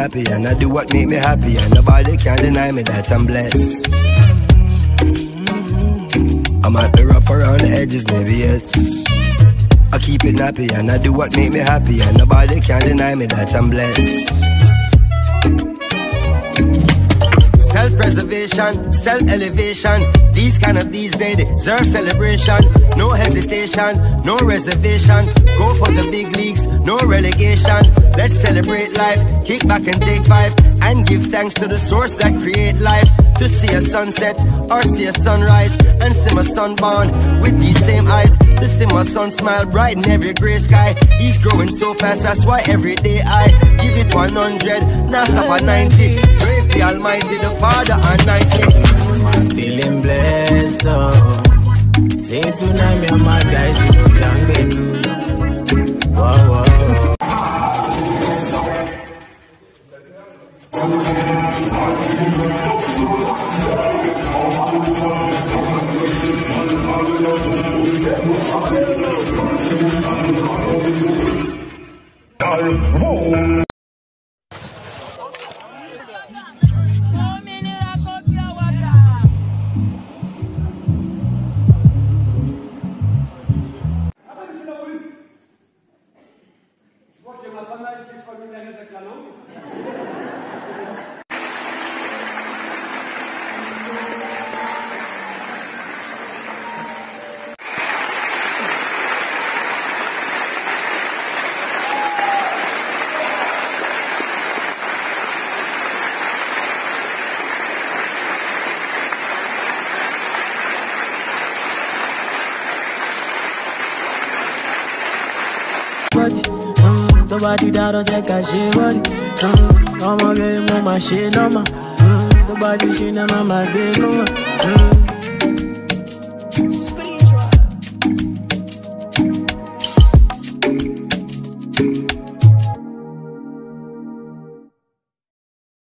nappy and I do what make me happy, and nobody can deny me that I'm blessed. I might be rough around the edges, maybe yes. I keep it nappy and I do what make me happy, and nobody can deny me that I'm blessed. Self-preservation, self-elevation, these days deserve celebration. No hesitation, no reservation, go for the big leagues, no relegation. Let's celebrate life, kick back and take 5, and give thanks to the source that create life. To see a sunset or see a sunrise, and see my son born with these same eyes. To see my son smile bright in every grey sky. He's growing so fast, that's why every day I give it 100, now stop at 90. Praise the Almighty, the Father and 90. I'm feeling blessed, oh. Say tonight me and my guys can be do. Whoa, whoa. Nobody that'll take a shit, buddy. I'm a game on my shit, no ma. Nobody seen them on my big, no ma.